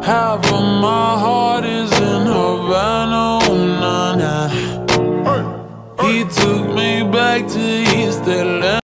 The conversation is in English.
Half of my heart is in Havana, oh, nah, nah. He took me back to East Atlanta.